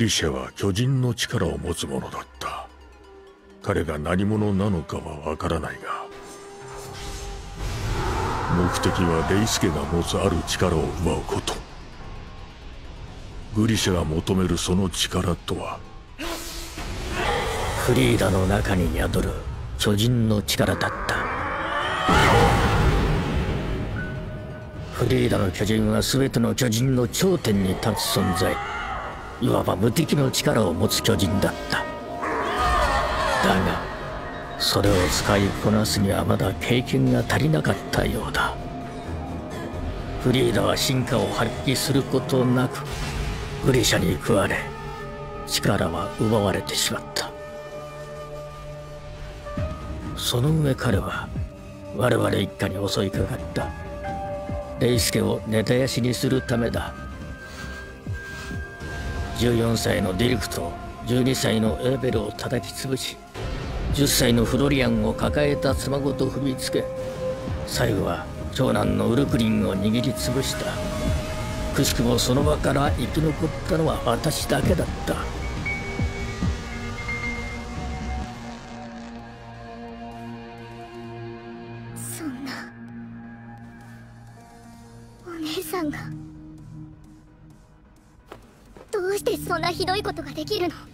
リシャは巨人の力を持つ者だった。彼が何者なのかはわからないが、目的はレイスケが持つある力を奪うこと。グリシャが求めるその力とは、 フリーダの中に宿る巨人の力だった。フリーダの巨人は全ての巨人の頂点に立つ存在、いわば無敵の力を持つ巨人だった。だがそれを使いこなすにはまだ経験が足りなかったようだ。フリーダは進化を発揮することなくグリシャに食われ、力は奪われてしまった。その上彼は我々一家に襲いかかった。レイスケを根絶やしにするためだ。14歳のディルクと12歳のエーベルを叩き潰し、10歳のフロリアンを抱えた妻ごと踏みつけ、最後は長男のウルクリンを握りつぶした。くしくもその場から生き残ったのは私だけだった。 そんな、お姉さんがどうしてそんなひどいことができるの？